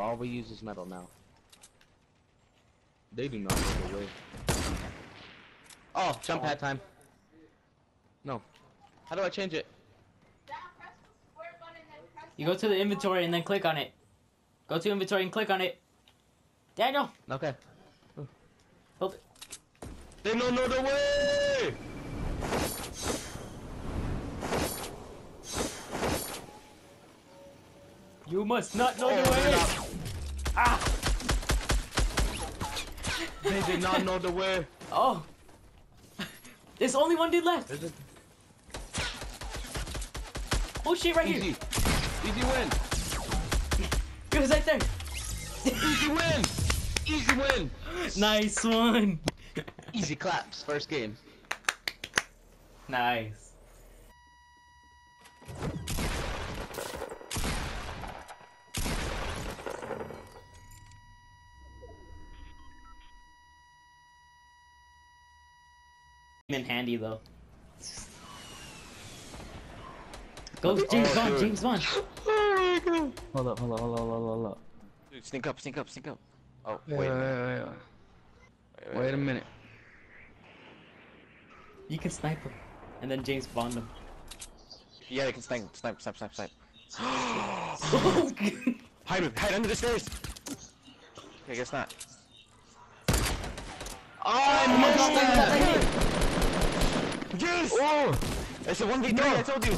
All we use is metal now. They do not know the way. Oh, jump pad time. No. How do I change it? You go to the inventory and then click on it. Go to inventory and click on it. Daniel! Okay. Hold it. They don't know the way! You must not know the they're way! not- Ah! They did not know the way. Oh! There's only one dude left! Is it? Oh shit, right Easy. here! Easy win. He was right there! Easy win. Easy win. Nice one! Easy claps. First game. Nice. In handy though. Go James Bond, James Bond. Oh my god. Hold up. Dude, sneak up. Oh, Wait a minute. You can snipe him. And then James Bond him. Yeah, they can snipe. Oh, Hide under the stairs. Okay, guess not. Oh, I missed it! Yes! Oh! It's a 1v3, No. I told you!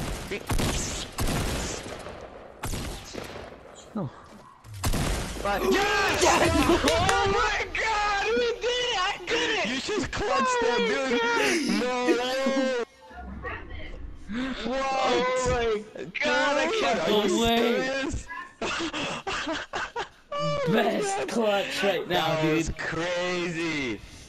No. Yes! Oh my god! We did it! I did it! You just clutched that, dude! No! Whoa! Oh my god! I can't. Are you No way. serious? Best clutch right now, That was dude. crazy!